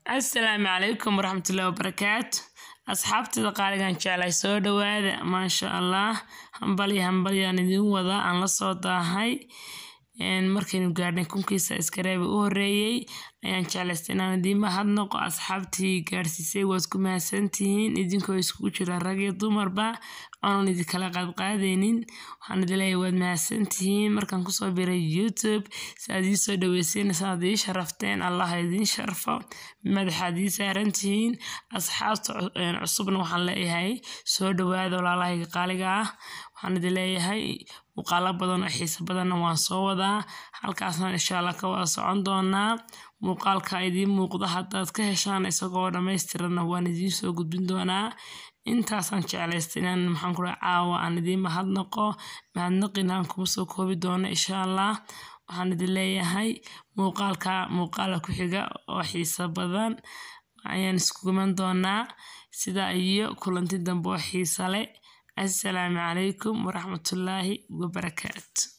السلام عليكم ورحمة الله وبركاته. أصحابتي قالقان جعلي سو دواada ما شاء الله hambalyo aan idin wada aan la soo daahay markaynu gaarnay kunkiisa iskareeb u horeeyay ayaan jeclaystay inaan idin mahadnaqo asxaabtii gaarsiisay waad ku mahadsantihiin idinkoo isku jira rag iyo dumarba aan idin kala qaadqaadeynin waxaan idin leeyahay waad mahadsantihiin markaan ku soo biray YouTube saad ii soo dhaweyseen saad ii sharafteen Allah idin sharfo madaxaad ii saarantihiin asxaabta cusubna waxaan leeyahay soo dhawaada walaalahayga qaaliga ah waxaan idin leeyahay muuqaalo badan oo xiiso badan waan soo wadaa halkaasna insha Allah ka wada socon doonaa muuqaalka idin muuqda haddaad ka heshaan isagoo dhameystiran waan idin soo gudbin doonaa intaasaan jeclaystay inaan maxaan ku caawa aan idin mahadnaqinaan kuma soo koobi doono insha Allah waxaan idin leeyahay muuqaala ku xiga oo xiiso badan ayaan isku guman doonaa sida iyo kulanti dambe oo xiiso leh السلام عليكم ورحمة الله وبركاته.